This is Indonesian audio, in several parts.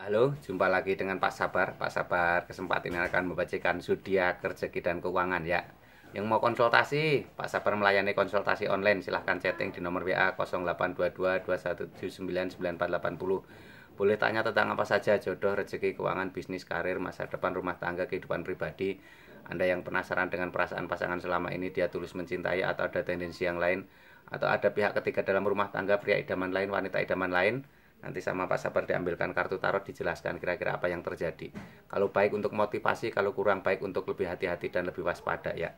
Halo, jumpa lagi dengan Pak Sabar. Pak Sabar kesempatan ini akan membacakan zodiak rezeki dan keuangan ya. Yang mau konsultasi, Pak Sabar melayani konsultasi online. Silahkan chatting di nomor WA 0822 Boleh tanya tentang apa saja, jodoh, rezeki, keuangan, bisnis, karir, masa depan, rumah tangga, kehidupan pribadi. Anda yang penasaran dengan perasaan pasangan selama ini, dia tulus mencintai atau ada tendensi yang lain, atau ada pihak ketiga dalam rumah tangga, pria idaman lain, wanita idaman lain. Nanti sama Pak Sabar diambilkan kartu tarot, dijelaskan kira-kira apa yang terjadi. Kalau baik untuk motivasi, kalau kurang baik untuk lebih hati-hati dan lebih waspada ya.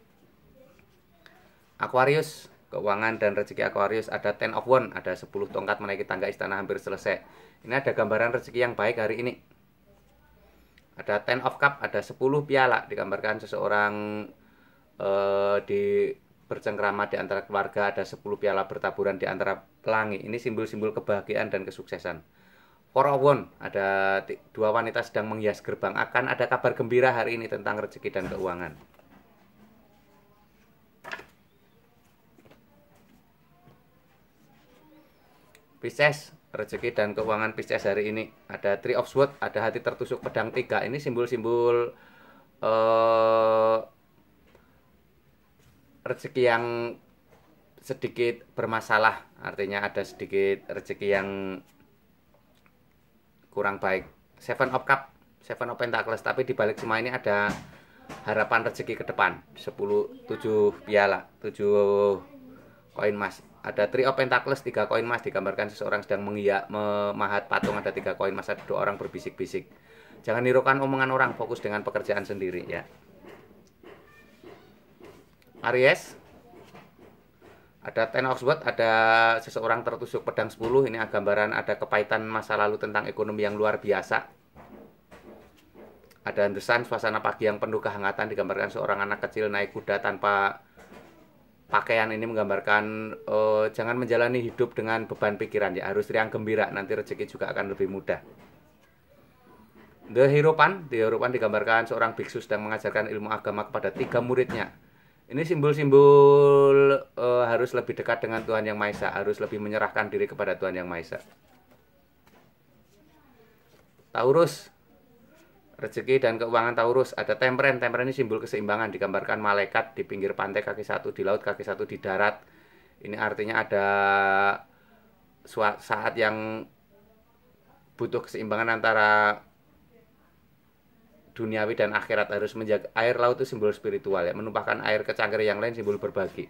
Aquarius, keuangan dan rezeki Aquarius ada Ten of Wands, ada 10 tongkat menaiki tangga istana hampir selesai. Ini ada gambaran rezeki yang baik hari ini. Ada Ten of Cup, ada 10 piala, digambarkan seseorang di bercengkrama di antara keluarga, ada 10 piala bertaburan di antara pelangi. Ini simbol-simbol kebahagiaan dan kesuksesan. Four of Wands, ada dua wanita sedang menghias gerbang. Akan ada kabar gembira hari ini tentang rezeki dan keuangan. Pisces, rezeki dan keuangan Pisces hari ini ada Three of Swords, ada hati tertusuk pedang 3. Ini simbol-simbol rezeki yang sedikit bermasalah, artinya ada sedikit rezeki yang kurang baik. Seven of Cup, Seven of Pentacles, tapi dibalik semua ini ada harapan rezeki ke depan. 7 piala, 7 koin emas. Ada Three of Pentacles, 3 koin emas, digambarkan seseorang sedang memahat patung, ada 3 koin emas, ada 2 orang berbisik-bisik. Jangan nirukan omongan orang, fokus dengan pekerjaan sendiri ya. Aries, ada Ten of Swords, ada seseorang tertusuk pedang 10. Ini gambaran ada kepahitan masa lalu tentang ekonomi yang luar biasa. Ada The Sun, suasana pagi yang penuh kehangatan, digambarkan seorang anak kecil naik kuda tanpa pakaian. Ini menggambarkan jangan menjalani hidup dengan beban pikiran ya, harus riang gembira, nanti rezeki juga akan lebih mudah. The Hierophant, digambarkan seorang biksu sedang mengajarkan ilmu agama kepada 3 muridnya. Ini simbol-simbol harus lebih dekat dengan Tuhan Yang Maha Esa, harus lebih menyerahkan diri kepada Tuhan Yang Maha Esa. Taurus, rezeki dan keuangan Taurus ada Temperance. Temperance ini simbol keseimbangan, digambarkan malaikat di pinggir pantai, kaki 1 di laut, kaki 1 di darat. Ini artinya ada saat yang butuh keseimbangan antara duniawi dan akhirat, harus menjaga. Air laut itu simbol spiritual ya, menumpahkan air ke cangkir yang lain, simbol berbagi.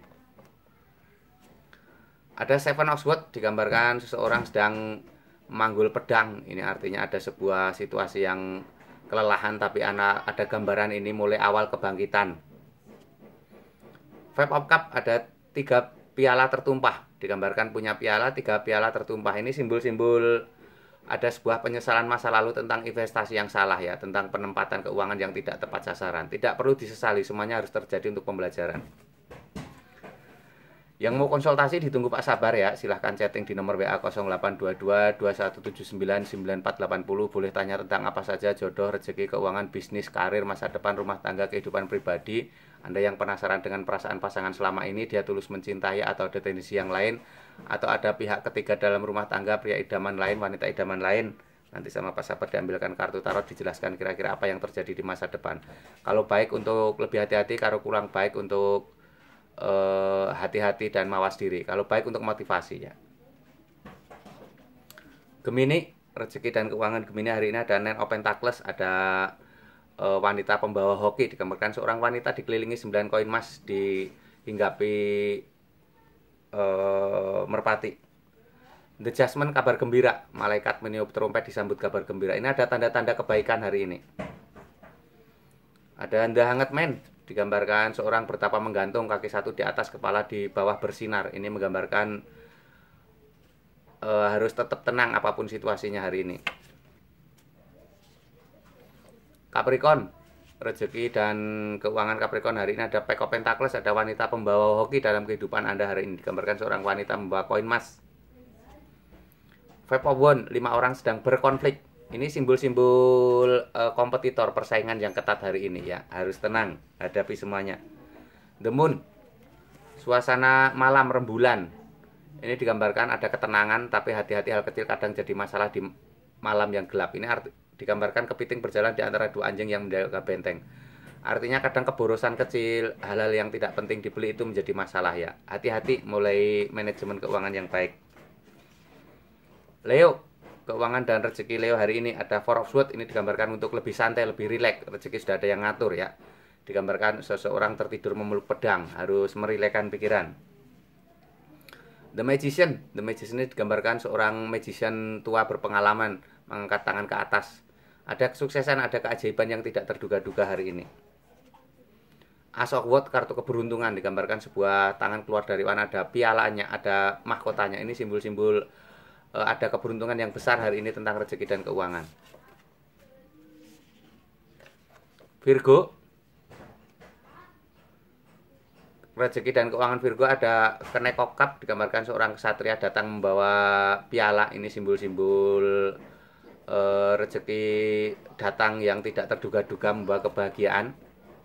Ada Seven of Swords, digambarkan seseorang sedang memanggul pedang. Ini artinya ada sebuah situasi yang kelelahan, tapi ada gambaran ini mulai awal kebangkitan. Five of Cup, ada 3 piala tertumpah, digambarkan punya piala, 3 piala tertumpah. Ini simbol-simbol ada sebuah penyesalan masa lalu tentang investasi yang salah ya, tentang penempatan keuangan yang tidak tepat sasaran. Tidak perlu disesali, semuanya harus terjadi untuk pembelajaran. Yang mau konsultasi ditunggu Pak Sabar ya, silahkan chatting di nomor WA 0822 Boleh tanya tentang apa saja, jodoh, rezeki, keuangan, bisnis, karir, masa depan, rumah tangga, kehidupan pribadi. Anda yang penasaran dengan perasaan pasangan selama ini, dia tulus mencintai atau ada tendensi yang lain, atau ada pihak ketiga dalam rumah tangga, pria idaman lain, wanita idaman lain. Nanti sama Pak Sabar diambilkan kartu tarot, dijelaskan kira-kira apa yang terjadi di masa depan. Kalau baik untuk lebih hati-hati, kalau kurang baik untuk hati-hati dan mawas diri. Kalau baik untuk motivasi ya. Gemini, rezeki dan keuangan Gemini hari ini ada Nine of Pentacles, ada wanita pembawa hoki, digambarkan seorang wanita dikelilingi 9 koin emas, dihinggapi merpati. The Judgment, kabar gembira, malaikat meniup trompet disambut kabar gembira. Ini ada tanda-tanda kebaikan hari ini. Ada The Hanged Man, digambarkan seorang bertapa menggantung, kaki 1 di atas, kepala di bawah bersinar. Ini menggambarkan harus tetap tenang apapun situasinya hari ini. Capricorn, rezeki dan keuangan Capricorn hari ini ada Pack of Pentacles, ada wanita pembawa hoki dalam kehidupan Anda hari ini, digambarkan seorang wanita membawa koin emas. Five of Wands, 5 orang sedang berkonflik. Ini simbol-simbol kompetitor, persaingan yang ketat hari ini ya. Harus tenang, hadapi semuanya. The Moon, suasana malam rembulan. Ini digambarkan ada ketenangan, tapi hati-hati hal kecil kadang jadi masalah di malam yang gelap. Ini digambarkan kepiting berjalan di antara dua anjing yang menjaga benteng. Artinya kadang keborosan kecil, hal-hal yang tidak penting dibeli itu menjadi masalah ya. Hati-hati mulai manajemen keuangan yang baik. Leo, keuangan dan rezeki Leo hari ini ada Four of Swords. Ini digambarkan untuk lebih santai, lebih rileks. Rezeki sudah ada yang ngatur ya. Digambarkan seseorang tertidur memeluk pedang, harus merilekkan pikiran. The Magician ini digambarkan seorang magician tua berpengalaman, mengangkat tangan ke atas. Ada kesuksesan, ada keajaiban yang tidak terduga-duga hari ini. Ace of Wands, kartu keberuntungan, digambarkan sebuah tangan keluar dari wana, ada pialanya, ada mahkotanya. Ini simbol-simbol ada keberuntungan yang besar hari ini tentang rezeki dan keuangan. Virgo, rezeki dan keuangan Virgo ada Knight of Cups, digambarkan seorang kesatria datang membawa piala. Ini simbol-simbol rezeki datang yang tidak terduga-duga, membawa kebahagiaan.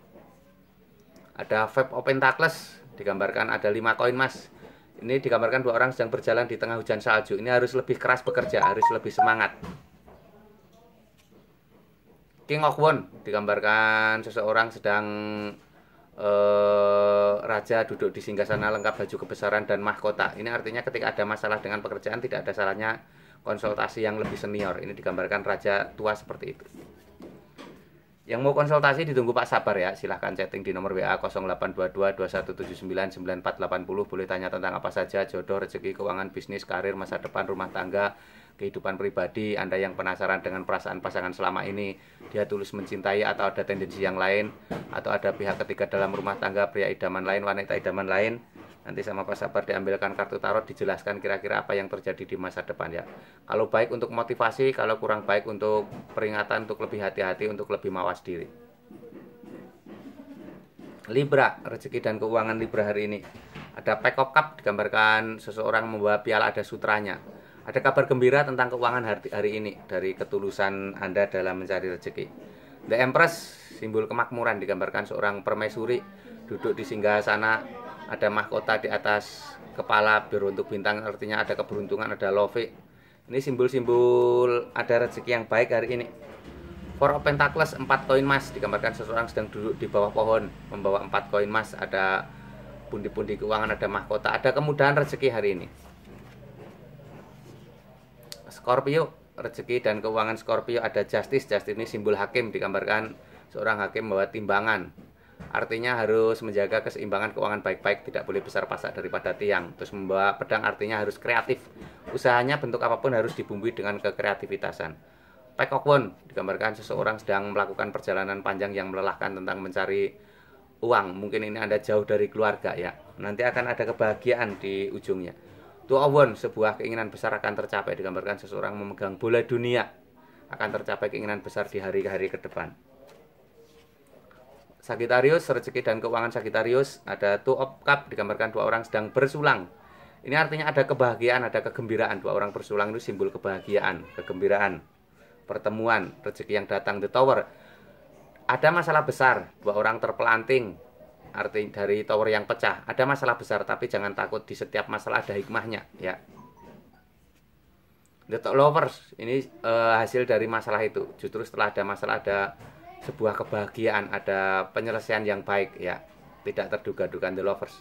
Ada Five of Pentacles, digambarkan ada 5 koin emas. Ini digambarkan dua orang sedang berjalan di tengah hujan salju. Ini harus lebih keras bekerja, harus lebih semangat. King of Wands, digambarkan seseorang sedang raja duduk di singgasana lengkap baju kebesaran dan mahkota. Ini artinya ketika ada masalah dengan pekerjaan tidak ada salahnya konsultasi yang lebih senior. Ini digambarkan raja tua seperti itu. Yang mau konsultasi ditunggu Pak Sabar ya. Silahkan chatting di nomor WA 0822 2179 9480. Boleh tanya tentang apa saja, jodoh, rezeki, keuangan, bisnis, karir, masa depan, rumah tangga, kehidupan pribadi. Anda yang penasaran dengan perasaan pasangan selama ini, dia tulus mencintai atau ada tendensi yang lain, atau ada pihak ketiga dalam rumah tangga, pria idaman lain, wanita idaman lain, nanti sama Pak Sabar diambilkan kartu tarot, dijelaskan kira-kira apa yang terjadi di masa depan ya. Kalau baik untuk motivasi, kalau kurang baik untuk peringatan, untuk lebih hati-hati, untuk lebih mawas diri. Libra, rezeki dan keuangan Libra hari ini ada Pack of Cups, digambarkan seseorang membawa piala, ada sutranya. Ada kabar gembira tentang keuangan hari ini dari ketulusan Anda dalam mencari rezeki. The Empress, simbol kemakmuran, digambarkan seorang permaisuri duduk di singgasana, ada mahkota di atas kepala berbentuk bintang, artinya ada keberuntungan, ada love. Ini simbol-simbol ada rezeki yang baik hari ini. Four of Pentacles, 4 koin emas, digambarkan seseorang sedang duduk di bawah pohon membawa 4 koin emas, ada pundi-pundi keuangan, ada mahkota, ada kemudahan rezeki hari ini. Scorpio, rezeki dan keuangan Scorpio ada Justice. Justice ini simbol hakim, digambarkan seorang hakim membawa timbangan. Artinya harus menjaga keseimbangan keuangan baik-baik, tidak boleh besar pasak daripada tiang. Terus membawa pedang artinya harus kreatif. Usahanya bentuk apapun harus dibumbui dengan kekreativitasan. Pack of Wands, digambarkan seseorang sedang melakukan perjalanan panjang yang melelahkan tentang mencari uang. Mungkin ini Anda jauh dari keluarga ya. Nanti akan ada kebahagiaan di ujungnya. Two of Wands, sebuah keinginan besar akan tercapai, digambarkan seseorang memegang bola dunia. Akan tercapai keinginan besar di hari-hari ke depan. Sagittarius, rezeki dan keuangan Sagittarius ada Two of Cups, digambarkan dua orang sedang bersulang. Ini artinya ada kebahagiaan, ada kegembiraan. Dua orang bersulang itu simbol kebahagiaan, kegembiraan, pertemuan, rezeki yang datang. The Tower, ada masalah besar, dua orang terpelanting, arti dari tower yang pecah. Ada masalah besar, tapi jangan takut, di setiap masalah ada hikmahnya ya. The Lovers, ini hasil dari masalah itu. Justru setelah ada masalah ada sebuah kebahagiaan, ada penyelesaian yang baik ya, tidak terduga-duga. The Lovers.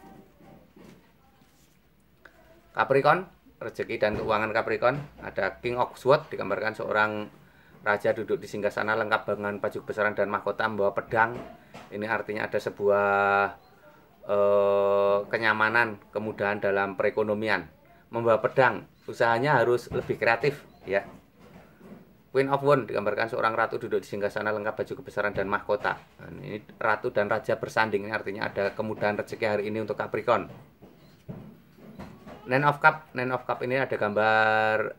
Capricorn, rezeki dan keuangan Capricorn ada King of Swords, digambarkan seorang raja duduk di singgasana lengkap dengan baju kebesaran dan mahkota, membawa pedang. Ini artinya ada sebuah kenyamanan, kemudahan dalam perekonomian. Membawa pedang, usahanya harus lebih kreatif ya. Queen of Wands, digambarkan seorang ratu duduk di singgasana lengkap baju kebesaran dan mahkota. Nah, ini ratu dan raja bersanding, ini artinya ada kemudahan rezeki hari ini untuk Capricorn. Nine of Cups ini ada gambar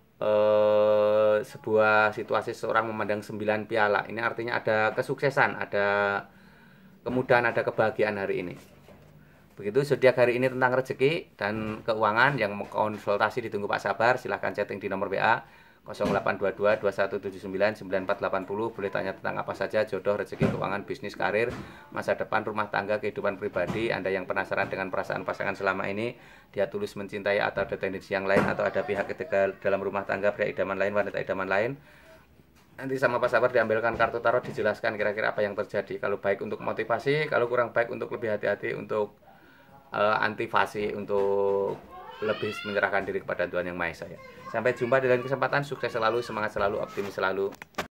sebuah situasi seorang memandang 9 piala. Ini artinya ada kesuksesan, ada kemudahan, ada kebahagiaan hari ini. Begitu zodiak hari ini tentang rezeki dan keuangan. Yang mau konsultasi ditunggu Pak Sabar, silahkan chatting di nomor WA 0822 2179 9480. Boleh tanya tentang apa saja, jodoh, rezeki, keuangan, bisnis, karir, masa depan, rumah tangga, kehidupan pribadi. Anda yang penasaran dengan perasaan pasangan selama ini, dia tulus mencintai atau ada tendensi yang lain, atau ada pihak ketiga dalam rumah tangga, pria idaman lain, wanita idaman lain, nanti sama Pak Sabar diambilkan kartu tarot, dijelaskan kira-kira apa yang terjadi. Kalau baik untuk motivasi, kalau kurang baik untuk lebih hati-hati, untuk antivasi, untuk lebih menyerahkan diri kepada Tuhan Yang Maha Esa ya. Sampai jumpa di lain kesempatan, sukses selalu, semangat selalu, optimis selalu.